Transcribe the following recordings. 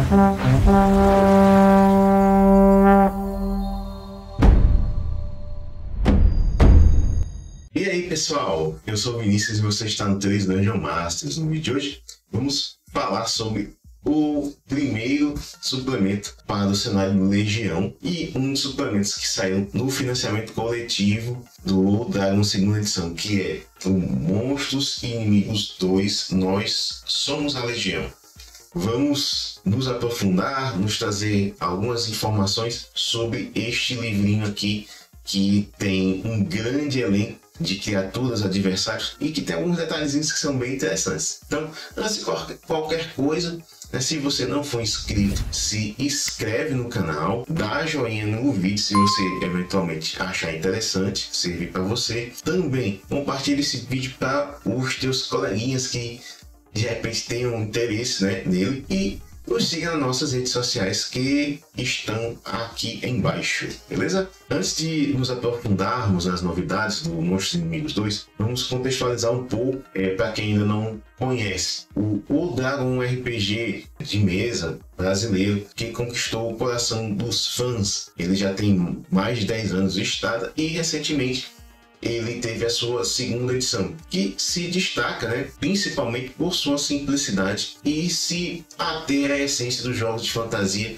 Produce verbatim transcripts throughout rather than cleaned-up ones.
E aí pessoal, eu sou o Vinícius e você está no três Dungeon Masters. No vídeo de hoje vamos falar sobre o primeiro suplemento para o cenário Legião e um dos suplementos que saiu no financiamento coletivo do Dragon segunda edição, que é o Monstros e Inimigos dois, Nós Somos a Legião. Vamos nos aprofundar, nos trazer algumas informações sobre este livrinho aqui, que tem um grande elenco de criaturas adversários e que tem alguns detalhezinhos que são bem interessantes. Então, antes de qualquer coisa, né, se você não for inscrito, se inscreve no canal, dá joinha no vídeo se você eventualmente achar interessante, servir para você. Também compartilhe esse vídeo para os teus coleguinhas que de repente tenham interesse, né, nele, e nos siga nas nossas redes sociais que estão aqui embaixo, beleza? Antes de nos aprofundarmos nas novidades do Monstros e Inimigos dois, vamos contextualizar um pouco, é, para quem ainda não conhece, o, o Dragon R P G de mesa brasileiro que conquistou o coração dos fãs. Ele já tem mais de dez anos de estrada e recentemente ele teve a sua segunda edição, que se destaca, né, principalmente por sua simplicidade e se ater à essência dos jogos de fantasia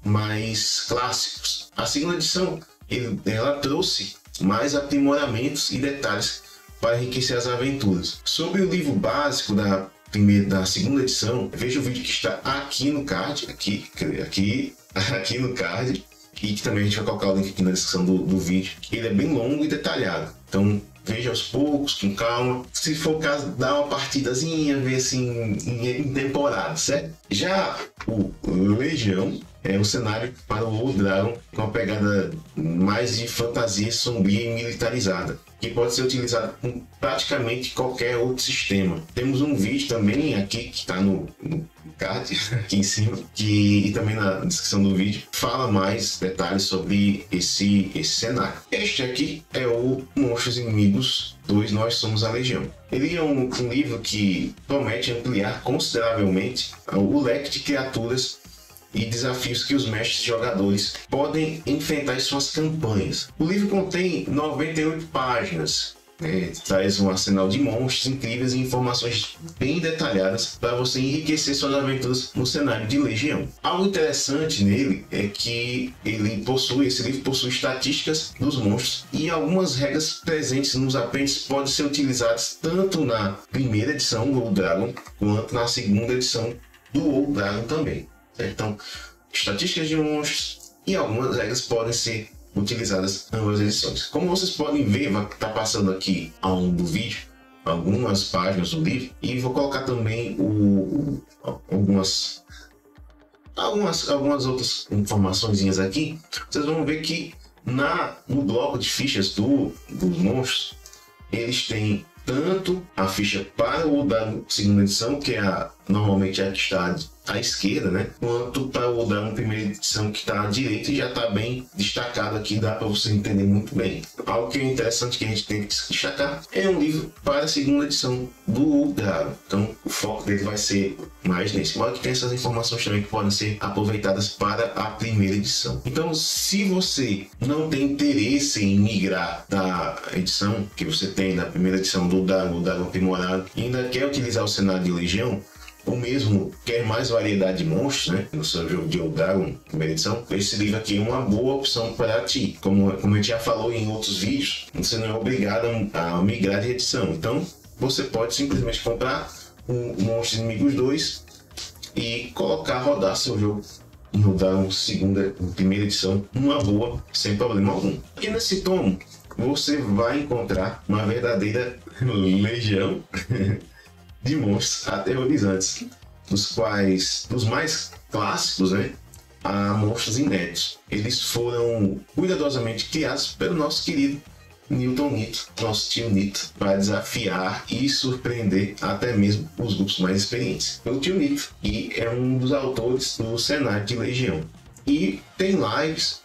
mais clássicos. A segunda edição ele, ela trouxe mais aprimoramentos e detalhes para enriquecer as aventuras. Sobre o livro básico da primeira, da segunda edição, veja o vídeo que está aqui no card, aqui, aqui, aqui no card. E que também a gente vai colocar o link aqui na descrição do, do vídeo. Ele é bem longo e detalhado, então veja aos poucos, com calma. Se for o caso, dá uma partidazinha, ver assim em, em temporada, certo? Já o Legião é um cenário para o Old Dragon com uma pegada mais de fantasia sombria e militarizada, que pode ser utilizado com praticamente qualquer outro sistema. Temos um vídeo também aqui que está no, no card aqui em cima, que, e também na descrição do vídeo, fala mais detalhes sobre esse, esse cenário. Este aqui é o Monstros e Inimigos dois, Nós Somos a Legião. Ele é um, um livro que promete ampliar consideravelmente o leque de criaturas e desafios que os mestres jogadores podem enfrentar em suas campanhas. O livro contém noventa e oito páginas, né? Traz um arsenal de monstros incríveis e informações bem detalhadas para você enriquecer suas aventuras no cenário de Legião. Algo interessante nele é que ele possui, esse livro possui estatísticas dos monstros e algumas regras presentes nos apêndices podem ser utilizadas tanto na primeira edição do Old Dragon quanto na segunda edição do Old Dragon também. Então, estatísticas de monstros e algumas regras podem ser utilizadas em ambas edições. Como vocês podem ver, vai estar passando aqui ao longo do vídeo algumas páginas do livro, e vou colocar também o, o, algumas, algumas, algumas outras informações aqui. Vocês vão ver que na, no bloco de fichas do, dos monstros, eles têm tanto a ficha para o da segunda edição, que é a, normalmente a que está à esquerda, né, quanto para o da primeira edição, que está à direita, e já está bem destacado aqui, dá para você entender muito bem. Algo que é interessante que a gente tem que destacar é um livro para a segunda edição do Dragon, então o foco dele vai ser mais nesse. Mas que tem essas informações também que podem ser aproveitadas para a primeira edição. Então, se você não tem interesse em migrar da edição que você tem da primeira edição do Dragon, o Dragon aprimorado, e ainda quer utilizar o cenário de Legião, ou mesmo quer mais variedade de monstros, né, no seu jogo de Old Dragon, primeira edição, esse livro aqui é uma boa opção para ti. Como, como a gente já falou em outros vídeos, você não é obrigado a, a migrar de edição. Então, você pode simplesmente comprar o Monstros e Inimigos dois e colocar, rodar seu jogo em Old Dragon segunda, primeira edição, numa boa, sem problema algum. Aqui nesse tomo, você vai encontrar uma verdadeira legião de monstros aterrorizantes, dos quais, dos mais clássicos, né, a monstros inéditos. Eles foram cuidadosamente criados pelo nosso querido Newton Nito, nosso tio Nito, para desafiar e surpreender até mesmo os grupos mais experientes. O tio Nito, que é um dos autores do cenário de Legião. E tem lives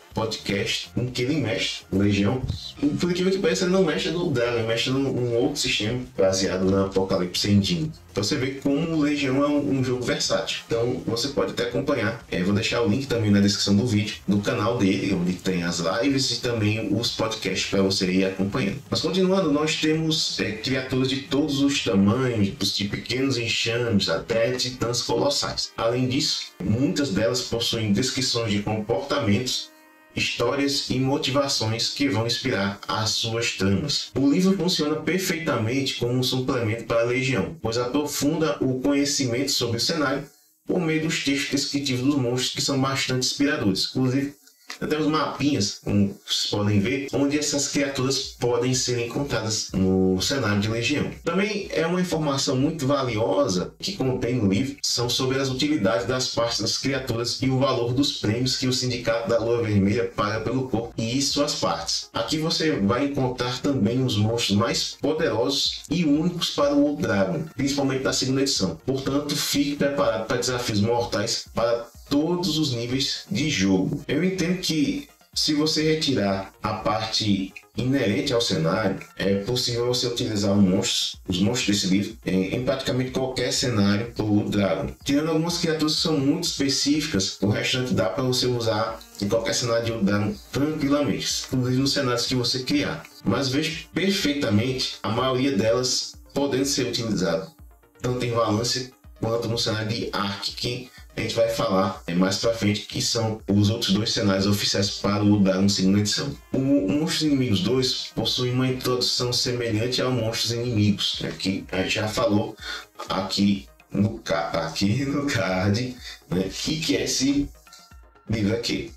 podcast em que ele mexe no Legião. E por incrível que pareça, ele não mexe no Dragon, ele mexe num, num outro sistema baseado na Apocalipse Engine. Então você vê como o Legião é um, um jogo versátil. Então você pode até acompanhar. É, vou deixar o link também na descrição do vídeo, do canal dele, onde tem as lives e também os podcasts para você ir acompanhando. Mas continuando, nós temos é, criaturas de todos os tamanhos, de pequenos enxames até titãs colossais. Além disso, muitas delas possuem descrições de comportamentos, histórias e motivações que vão inspirar as suas tramas. O livro funciona perfeitamente como um suplemento para a Legião, pois aprofunda o conhecimento sobre o cenário por meio dos textos descritivos dos monstros, que são bastante inspiradores. Inclusive, até os mapinhas, como vocês podem ver, onde essas criaturas podem ser encontradas no cenário de Legião. Também é uma informação muito valiosa que contém no livro, são sobre as utilidades das partes das criaturas e o valor dos prêmios que o Sindicato da Lua Vermelha paga pelo corpo e suas partes. Aqui você vai encontrar também os monstros mais poderosos e únicos para o Old Dragon, principalmente da segunda edição. Portanto, fique preparado para desafios mortais para todos os níveis de jogo. Eu entendo que se você retirar a parte inerente ao cenário, é possível você utilizar os monstros, os monstros desse livro em, em praticamente qualquer cenário do Dragon. Tirando algumas criaturas que são muito específicas, o restante dá para você usar em qualquer cenário do Dragon tranquilamente, inclusive nos cenários que você criar. Mas vejo perfeitamente a maioria delas podendo ser utilizadas, tanto em Valância quanto no cenário de Ark, que a gente vai falar mais pra frente, que são os outros dois cenários oficiais para o Dragon segunda edição. O Monstros Inimigos dois possui uma introdução semelhante ao Monstros Inimigos, né, que a gente já falou aqui no, aqui no card, né, e que é esse livro aqui.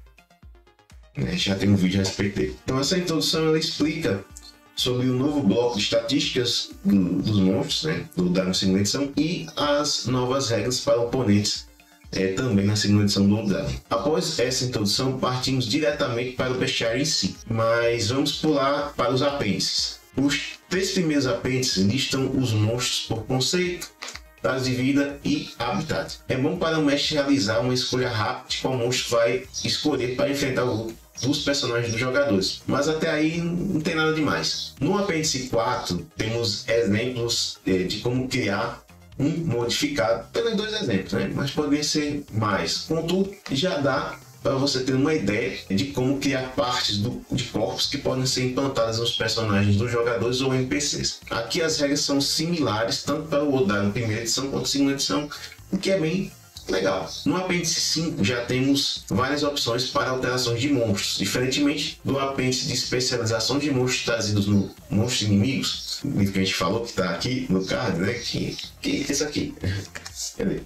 A gente já tem um vídeo a respeito dele. Então essa introdução ela explica sobre o novo bloco de estatísticas do, dos monstros, né, do Dragon segunda edição, e as novas regras para oponentes é, também na segunda edição do Dragon. Após essa introdução, partimos diretamente para o bestiário em si, mas vamos pular para os apêndices. Os três primeiros apêndices listam os monstros por conceito, prazo de vida e habitat. É bom para o mestre realizar uma escolha rápida de qual monstro vai escolher para enfrentar o grupo dos personagens dos jogadores, mas até aí não tem nada demais. No apêndice quatro temos exemplos de como criar um modificado, apenas dois exemplos, né? Mas podem ser mais. Contudo, já dá para você ter uma ideia de como criar partes do, de corpos que podem ser implantadas nos personagens dos jogadores ou N P Cs. Aqui as regras são similares tanto para o Odaru primeira edição quanto segunda edição, o que é bem legal. No apêndice cinco já temos várias opções para alterações de monstros, diferentemente do apêndice de especialização de monstros trazidos no Monstros Inimigos, o livro que a gente falou que está aqui no card, né? Que, que é isso aqui? Cadê?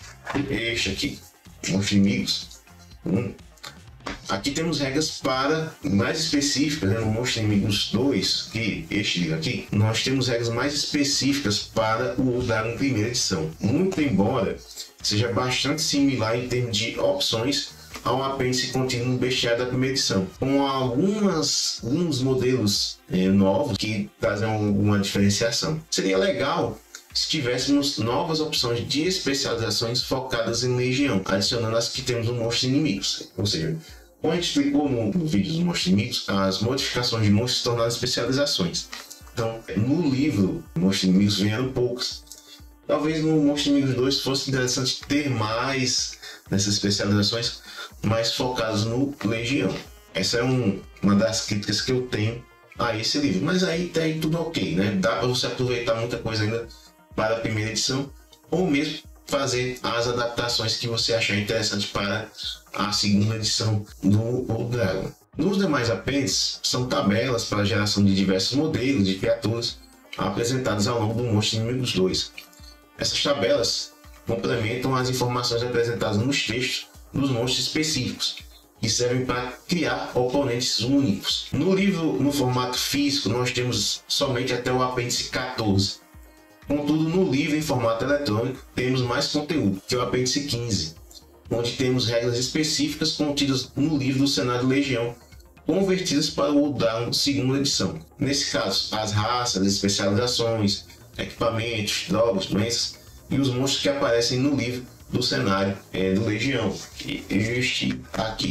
Este aqui, Monstros Inimigos. Hum. Aqui temos regras para mais específicas, né? No Monstros Inimigos dois, que este livro aqui, nós temos regras mais específicas para o Dragon primeira edição. Muito embora seja bastante similar em termos de opções ao apêndice contínuo no bestiário da primeira edição, com algumas, alguns modelos eh, novos que trazem alguma diferenciação. Seria legal se tivéssemos novas opções de especializações focadas em Legião, adicionando as que temos no Monstros Inimigos. Ou seja, como a gente explicou no, no vídeo dos Monstros Inimigos, as modificações de monstros se tornaram especializações. Então, no livro Monstros Inimigos vieram poucas. Talvez no Monstros Inimigos dois fosse interessante ter mais nessas especializações, mais focadas no Legião. Essa é um, uma das críticas que eu tenho a esse livro. Mas aí tem tudo ok, né? Dá para você aproveitar muita coisa ainda para a primeira edição, ou mesmo fazer as adaptações que você achar interessante para a segunda edição do Old Dragon. Nos demais apêndices, são tabelas para a geração de diversos modelos de criaturas apresentadas ao longo do Monstros Inimigos dois. Essas tabelas complementam as informações apresentadas nos textos dos monstros específicos, que servem para criar oponentes únicos. No livro, no formato físico, nós temos somente até o apêndice quatorze. Contudo, no livro em formato eletrônico, temos mais conteúdo, que é o apêndice quinze, onde temos regras específicas contidas no livro do cenário Legião, convertidas para o Old Dragon segunda edição. Nesse caso, as raças, as especializações, equipamentos, drogas, doenças e os monstros que aparecem no livro do cenário é, do Legião, que este aqui.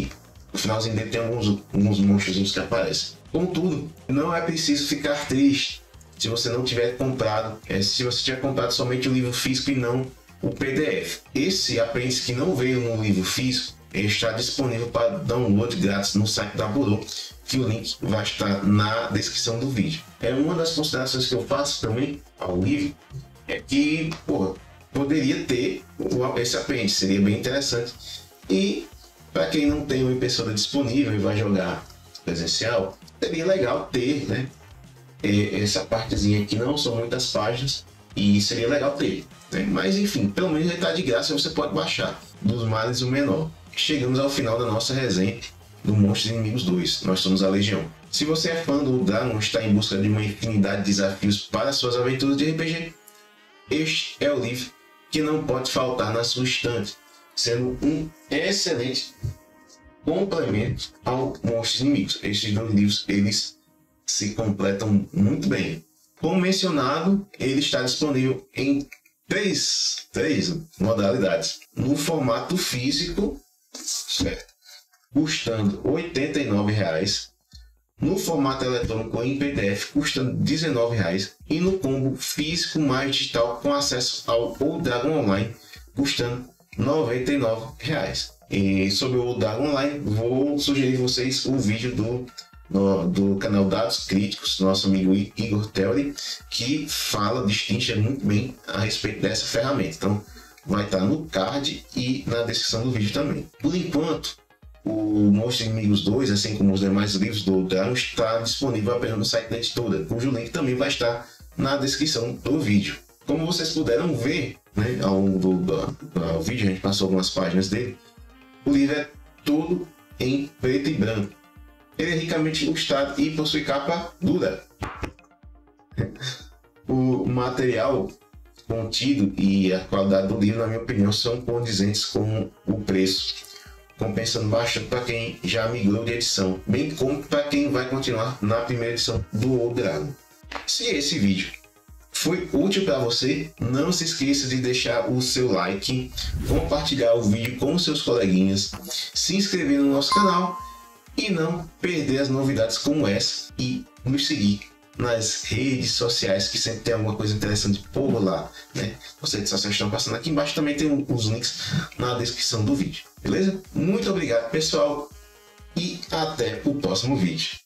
No finalzinho dele tem alguns, alguns monstros que aparecem. Contudo, não é preciso ficar triste se você não tiver comprado, é, se você tiver comprado somente o livro físico e não o P D F. Esse apêndice que não veio no livro físico, ele está disponível para download grátis no site da Burô, que o link vai estar na descrição do vídeo. É uma das considerações que eu faço também ao livro, é que, pô, poderia ter esse apêndice, seria bem interessante. E para quem não tem uma impressora disponível e vai jogar presencial, seria legal ter, né, essa partezinha aqui. Não são muitas páginas e seria legal ter, né? Mas enfim, pelo menos ele está de graça, você pode baixar. Dos males o menor. Chegamos ao final da nossa resenha do Monstros e Inimigos dois. Nós somos a Legião. Se você é fã do Dragon, está em busca de uma infinidade de desafios para suas aventuras de R P G, este é o livro que não pode faltar na sua estante, sendo um excelente complemento ao Monstros e Inimigos. Estes dois livros, eles se completam muito bem. Como mencionado, ele está disponível em três, três modalidades. No formato físico, certo, custando oitenta e nove reais. No formato eletrônico em P D F, custando dezenove reais. E no combo físico mais digital com acesso ao Old Dragon Online, custando noventa e nove reais. E sobre o Old Dragon Online, vou sugerir vocês o vídeo do No, do canal Dados Críticos, nosso amigo Igor Theory, que fala, distingue muito bem a respeito dessa ferramenta. Então vai estar no card e na descrição do vídeo também. Por enquanto, o Monstros e Inimigos dois, assim como os demais livros do Dragon, está disponível apenas no site da editora, cujo link também vai estar na descrição do vídeo. Como vocês puderam ver, né, ao longo do, do, do vídeo, a gente passou algumas páginas dele, o livro é todo em preto e branco. Ele é ricamente ilustrado e possui capa dura. O material contido e a qualidade do livro, na minha opinião, são condizentes com o preço, compensando bastante para quem já migrou de edição, bem como para quem vai continuar na primeira edição do Old Dragon. Se esse vídeo foi útil para você, não se esqueça de deixar o seu like, compartilhar o vídeo com seus coleguinhas, se inscrever no nosso canal e não perder as novidades como essa, e nos seguir nas redes sociais, que sempre tem alguma coisa interessante por lá, né? As redes sociais estão passando aqui embaixo, também tem os links na descrição do vídeo, beleza? Muito obrigado, pessoal, e até o próximo vídeo.